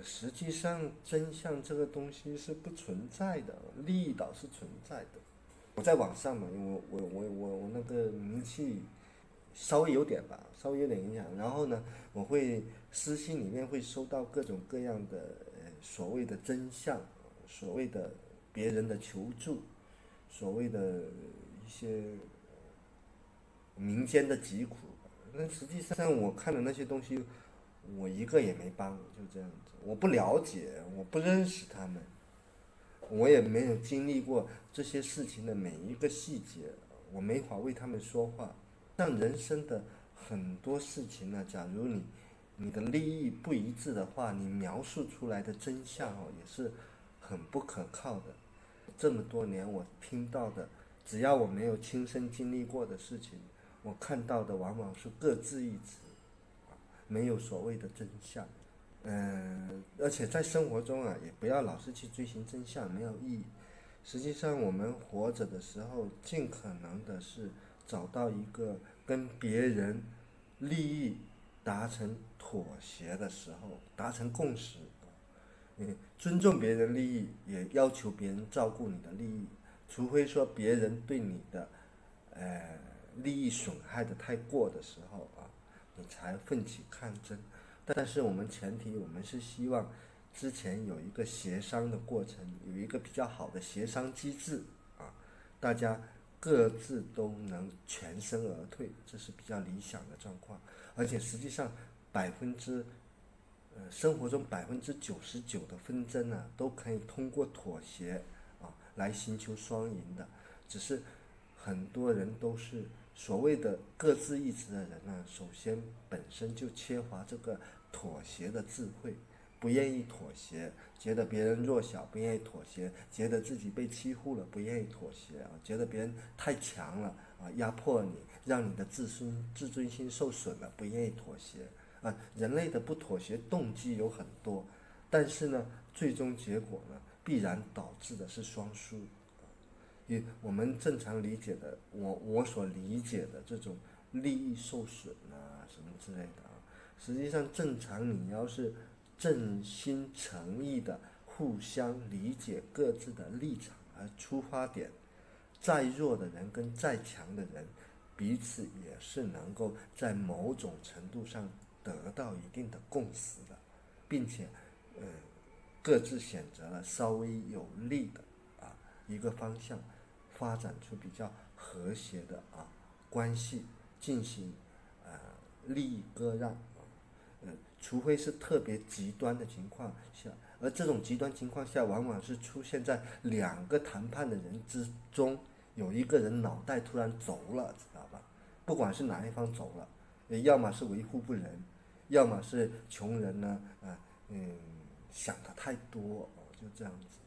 实际上真相这个东西是不存在的，利益倒是存在的。我在网上嘛，因为我那个名气稍微有点吧，稍微有点影响。然后呢，我会私信里面会收到各种各样的所谓的真相，所谓的别人的求助，所谓的一些民间的疾苦。但实际上我看的那些东西，我一个也没帮，就这样子。我不了解，我不认识他们，我也没有经历过这些事情的每一个细节，我没法为他们说话。像人生的很多事情呢，假如你的利益不一致的话，你描述出来的真相也是很不可靠的。这么多年我听到的，只要我没有亲身经历过的事情，我看到的往往是各自一词，没有所谓的真相。而且在生活中也不要老是去追寻真相，没有意义。实际上，我们活着的时候，尽可能的是找到一个跟别人利益达成妥协的时候，达成共识。尊重别人利益，也要求别人照顾你的利益，除非说别人对你的利益损害的太过的时候你才奋起抗争。但是我们前提，我们是希望之前有一个协商的过程，有一个比较好的协商机制大家各自都能全身而退，这是比较理想的状况。而且实际上生活中99%的纷争都可以通过妥协来寻求双赢的。只是很多人都是所谓的各自一词的人首先本身就缺乏这个妥协的智慧，不愿意妥协，觉得别人弱小，不愿意妥协，觉得自己被欺负了，不愿意妥协觉得别人太强了压迫你，让你的自尊心受损了，不愿意妥协人类的不妥协动机有很多，但是呢，最终结果呢，必然导致的是双输。因为我们正常理解的，我所理解的这种利益受损什么之类的实际上正常你要是真心诚意的互相理解各自的立场和出发点，再弱的人跟再强的人彼此也是能够在某种程度上得到一定的共识的，并且各自选择了稍微有利的一个方向，发展出比较和谐的关系，进行利益割让除非是特别极端的情况下，而这种极端情况下，往往是出现在两个谈判的人之中，有一个人脑袋突然走了，知道吧？不管是哪一方走了，要么是为富不仁，要么是穷人呢，想的太多就这样子。